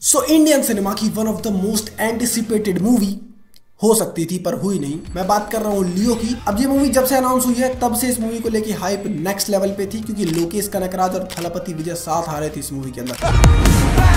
सो Indian cinema की one of the most anticipated movie हो सकती थी पर हुई नहीं। मैं बात कर रहा हूँ लियो की। अब ये मूवी जब से अनाउंस हुई है तब से इस मूवी को लेके हाइप नेक्स्ट लेवल पे थी, क्योंकि लोकेश कनकराज और थलपति विजय साथ आ रहे थे इस मूवी के अंदर।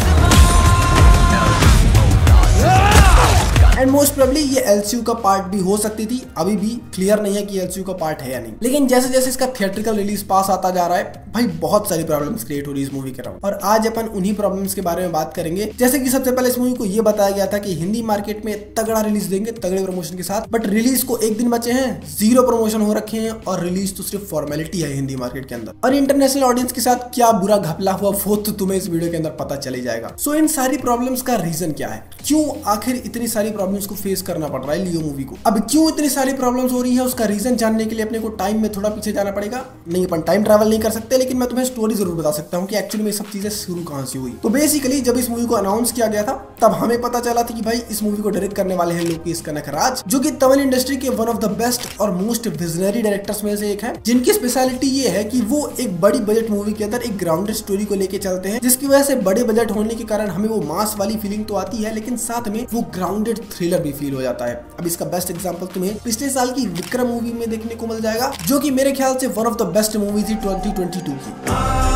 एंड मोस्ट प्रोबेबली ये एलसीयू का पार्ट भी हो सकती थी। अभी भी क्लियर नहीं है कि एलसीयू का पार्ट है या नहीं, लेकिन जैसे जैसे इसका थिएट्रिकल रिलीज पास आता जा रहा है भाई बहुत सारी प्रॉब्लम्स क्रिएट हो रही है इस मूवी के अराउंड। और आज अपन उन्हीं प्रॉब्लम्स के बारे में बात करेंगे। जैसे कि सबसे पहले इस मूवी को ये बताया गया था कि हिंदी मार्केट में तगड़ा रिलीज देंगे, तगड़े प्रमोशन के साथ, बट रिलीज को एक दिन बचे हैं, 0 प्रमोशन हो रखे हैं और रिलीज तो सिर्फ फॉर्मेलिटी है हिंदी मार्केट के अंदर। और इंटरनेशनल ऑडियंस के साथ क्या बुरा घपला हुआ वो तो तुम्हें इस वीडियो के अंदर पता चल ही जाएगा। सो इन सारी प्रॉब्लम्स का रीजन क्या है, क्यों आखिर इतनी सारी प्रॉब्लम्स को फेस करना पड़ रहा है लियो मूवी को। अब क्यों इतनी सारी प्रॉब्लम्स हो रही है उसका रीजन जानने के लिए अपने को टाइम में थोड़ा पीछे जाना पड़ेगा। नहीं, अपन टाइम ट्रैवल नहीं कर सकते, लेकिन मैं तुम्हें स्टोरी जरूर बता सकता हूँ कि एक्चुअली में सब चीजें शुरू कहां से हुई। तो बेसिकली जब इस मूवी को अनाउंस किया गया था तब हमें पता चला था कि भाई इस मूवी को डायरेक्ट करने वाले हैं लोकेश कनकराज, जो कि तमिल इंडस्ट्री के वन ऑफ द बेस्ट और मोस्ट विजनरी डायरेक्टर्स में से एक है, जिनकी स्पेशलिटी ये है कि वो एक बड़ी बजट मूवी के अंदर एक ग्राउंडेड स्टोरी को लेके चलते हैं, जिसकी वजह से बड़े बजट होने के कारण हमें वो मास वाली फीलिंग तो आती है, लेकिन साथ में वो ग्राउंडेड थ्रिलर भी फील हो जाता है। अब इसका बेस्ट एग्जांपल तुम्हें पिछले साल की विक्रम मूवी में देखने को मिल जाएगा, जो कि मेरे ख्याल से one of the best movie थी 2022 की।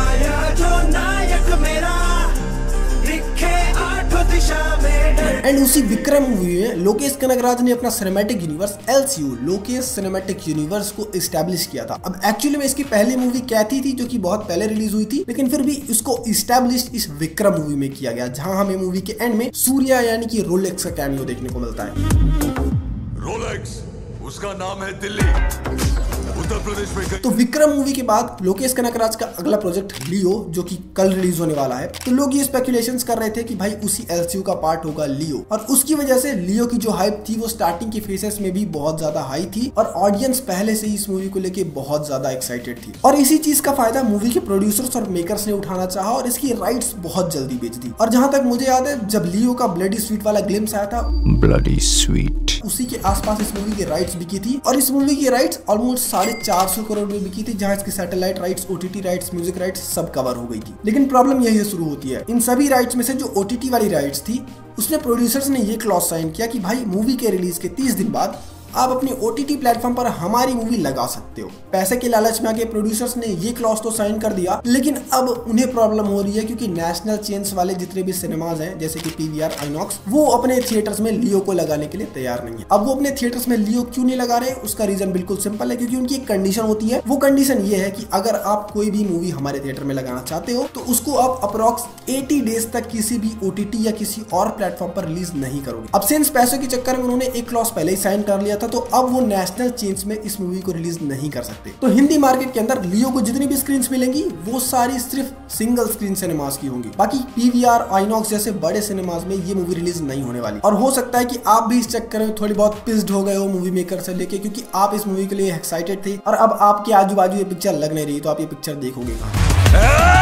एंड उसी विक्रम मूवी में लोकेश कनकराज ने अपना cinematic universe LCU Lokesh cinematic universe को एस्टैब्लिश किया था। अब एक्चुअली में इसकी पहली मूवी कैथी थी, जो कि बहुत पहले रिलीज हुई थी, लेकिन फिर भी इसको एस्टैब्लिश इस विक्रम मूवी में किया गया, जहां हमें मूवी के एंड में सूर्या यानी कि रोलेक्स का कैमियो देखने को मिलता है। रोलेक्स उसका नाम है दिल्ली, उत्तर प्रदेश में। तो विक्रम मूवी के बाद लोकेश कनकराज का अगला प्रोजेक्ट लियो, जो कि कल रिलीज होने वाला है, तो लोग ये स्पेकुलेशंस कर रहे थे कि भाई उसी एलसीयू का पार्ट होगा लियो, और उसकी वजह से लियो की जो हाइप थी वो स्टार्टिंग के फेसेस में भी बहुत ज्यादा हाई थी और ऑडियंस पहले से ही इस मूवी को लेके बहुत ज्यादा एक्साइटेड थी। और इसी चीज का फायदा मूवी के प्रोड्यूसर्स और मेकर्स ने उठाना चाहा और इसकी राइट्स बहुत जल्दी बेच दी। और जहां तक मुझे याद है जब लियो का ब्लडी स्वीट वाला ग्लिम्स आया था, ब्लडी स्वीट, उसी के आसपास इस मूवी की राइट्स बिकी थी, और इस मूवी की राइट्स ऑलमोस्ट 450 करोड़ में बिकी थी, जहां इसकी satellite rights, OTT rights, music rights सब कवर हो गई थी। लेकिन प्रॉब्लम यही शुरू होती है, इन सभी राइट्स में से जो ओटीटी वाली राइट्स थी उसमें प्रोड्यूसर्स ने ये क्लॉज साइन किया कि भाई मूवी के रिलीज के 30 दिन बाद आप अपनी ओटीटी प्लेटफॉर्म पर हमारी मूवी लगा सकते हो। पैसे के लालच में आके प्रोड्यूसर्स ने ये क्लॉज तो साइन कर दिया, लेकिन अब उन्हें प्रॉब्लम हो रही है क्योंकि नेशनल चेन्स वाले जितने भी सिनेमाज हैं जैसे कि पीवीआर, आइनॉक्स, वो अपने थिएटर्स में लियो को लगाने के लिए तैयार नहीं है। अब वो अपने थिएटर्स में लियो क्यों नहीं लगा रहे, उसका रीजन बिल्कुल सिंपल है, क्योंकि उनकी एक कंडीशन होती है। वो कंडीशन ये है कि अगर आप कोई भी मूवी हमारे थिएटर में लगाना चाहते हो तो उसको आप अप्रॉक्स 80 डेज तक किसी भी ओटीटी या किसी और प्लेटफॉर्म पर रिलीज नहीं करोगे। अब सिंस पैसों के चक्कर में उन्होंने एक क्लॉज पहले ही साइन कर लिया था, तो अब वो नेशनल चेन्स में इस मूवी को रिलीज नहीं कर सकते। तो हिंदी मार्केट के अंदर लियो को जितनी भी स्क्रीन्स मिलेंगी वो सारी सिर्फ सिंगल स्क्रीन सिनेमास की होंगी, बाकी पीवीआर, आइनॉक्स जैसे बड़े सिनेमास में ये मूवी रिलीज नहीं होने वाली। और हो सकता है कि आप भी इस चक्कर में थोड़ी बहुत पिस्ड हो गए हो मूवी मेकर से लेके, क्योंकि आप इस मूवी के लिए एक्साइटेड थे और अब आपके आजू बाजू ये पिक्चर लग नहीं रही, तो आप ये पिक्चर देखोगे कहां?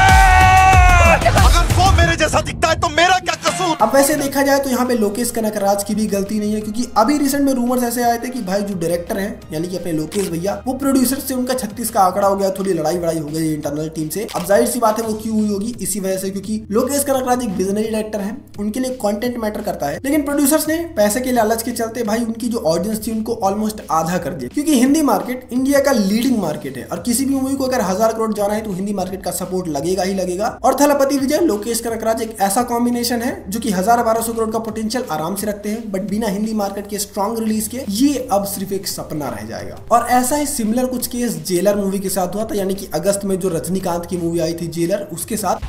अगर वो मेरे जैसा दिखता है तो मेरा क्या कसूर? अब वैसे देखा जाए तो यहाँ पे लोकेश कनकराज की भी गलती नहीं है, क्योंकि अभी रिसेंट में रूमर्स ऐसे आए थे कि भाई जो डायरेक्टर हैं यानी कि अपने लोकेश भैया, वो प्रोड्यूसर से उनका 36 का आंकड़ा हो गया, थोड़ी लड़ाई वड़ाई हो गई इंटरनल टीम से। अब जाहिर सी बात है वो क्यों हुई होगी, इसी वजह से क्योंकि लोकेश कनकराज एक विजनरी डायरेक्टर है, उनके लिए कंटेंट मैटर करता है, लेकिन प्रोड्यूसर्स ने पैसे के लालच के चलते भाई उनकी जो ऑडियंस थी उनको ऑलमोस्ट आधा कर दिया, क्योंकि हिंदी मार्केट इंडिया का लीडिंग मार्केट है और किसी भी मूवी को अगर 1000 करोड़ जाना है तो हिंदी मार्केट का सपोर्ट लगेगा ही लगेगा। और थलपति विजय लोकेश कनकराज एक ऐसा कॉम्बिनेशन है जो कि 1000-1200 करोड़ का पोटेंशियल आराम से रखते हैं, बट बिना हिंदी मार्केट के स्ट्रॉन्ग रिलीज के ये अब सिर्फ एक सपना रह जाएगा। और ऐसा ही सिमिलर कुछ केस जेलर मूवी के साथ हुआ था, यानी कि अगस्त में जो रजनीकांत की मूवी आई थी जेलर, उसके साथ।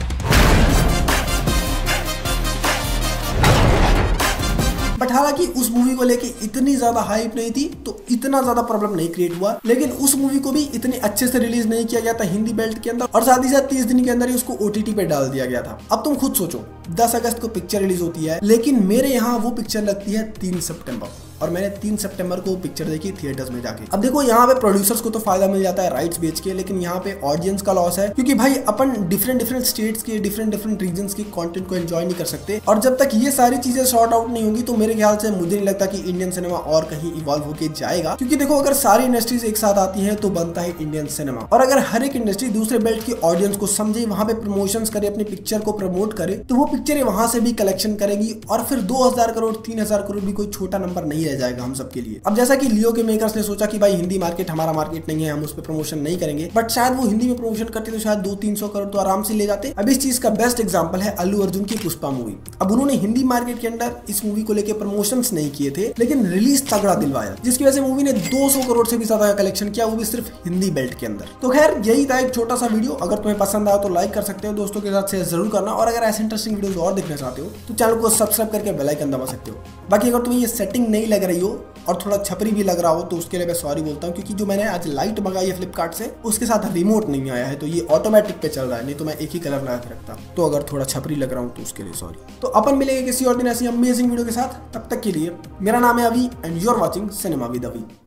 बट हालांकि उस मूवी को लेके इतनी ज्यादा हाइप नहीं थी तो इतना ज्यादा प्रॉब्लम नहीं क्रिएट हुआ, लेकिन उस मूवी को भी इतने अच्छे से रिलीज नहीं किया गया था हिंदी बेल्ट के अंदर, और साथ ही साथ 30 दिन के अंदर ही उसको ओटीटी पे डाल दिया गया था। अब तुम खुद सोचो 10 अगस्त को पिक्चर रिलीज होती है, लेकिन मेरे यहाँ वो पिक्चर लगती है 3 सितंबर। और मैंने 3 सितंबर को पिक्चर देखी थिएटर्स में जाके। अब देखो यहाँ पे प्रोड्यूसर्स को तो फायदा मिल जाता है राइट्स बेच के, लेकिन यहाँ पे ऑडियंस का लॉस है, क्योंकि भाई अपन डिफरेंट स्टेट्स के डिफरेंट रीजन के कंटेंट को एंजॉय नहीं कर सकते। और जब तक ये सारी चीजें सॉर्ट आउट नहीं होंगी तो मेरे ख्याल से मुझे नहीं लगता कि इंडियन सिनेमा और कहीं इवॉल्व होके जाएगा। क्योंकि देखो अगर सारी इंडस्ट्रीज एक साथ आती है तो बनता है इंडियन सिनेमा, और अगर हर एक इंडस्ट्री दूसरे बेल्ट की ऑडियंस को समझे, वहां पे प्रमोशंस करे, अपनी पिक्चर को प्रमोट करे, तो वो पिक्चरें वहां से भी कलेक्शन करेंगी और फिर 2000 करोड़ 3000 करोड़ भी कोई छोटा नंबर नहीं रह जाएगा हम सबके लिए। अब जैसा कि लियो के मेकर्स ने सोचा कि भाई हिंदी मार्केट हमारा मार्केट नहीं है, हम उस पर प्रमोशन नहीं करेंगे, बट शायद वो हिंदी में प्रमोशन करते तो शायद 200-300 करोड़ तो आराम से ले जाते। अब इस चीज का बेस्ट एग्जांपल है अल्लू अर्जुन की पुष्पा मूवी। अब उन्होंने हिंदी मार्केट के अंदर इस मूवी को लेकर प्रमोशंस नहीं किए थे, लेकिन रिलीज तगड़ा दिलवाया, जिसकी वजह से मूवी ने 200 करोड़ से भी ज्यादा कलेक्शन किया, वो भी सिर्फ हिंदी बेल्ट के अंदर। तो खैर यही था एक छोटा सा वीडियो। अगर तुम्हें पसंद आया तो लाइक कर सकते हो, दोस्तों के साथ शेयर जरूर करना, और अगर ऐसे इंटरेस्टिंग वीडियोस और देखना चाहते हो तो चैनल को सब्सक्राइब करके बेल आइकन दबा सकते हो। बाकी अगर तुम्हें ये सेटिंग नहीं लग रही हो और थोड़ा छपरी भी लग रहा हो तो उसके लिए मैं सॉरी बोलता हूँ, क्योंकि जो मैंने आज लाइट मंगाई है फ्लिपकार्ट से उसके साथ रिमोट नहीं आया है, तो ये ऑटोमेटिक पे चल रहा है, नहीं तो मैं एक ही कलर लगा के रखता। तो अगर थोड़ा छपरी लग रहा हूँ तो उसके लिए सॉरी। तो अपन मिलेंगे किसी और दिन ऐसी अमेजिंग वीडियो के साथ, तब तक के लिए मेरा नाम है Abhi and you are watching cinema with अभी।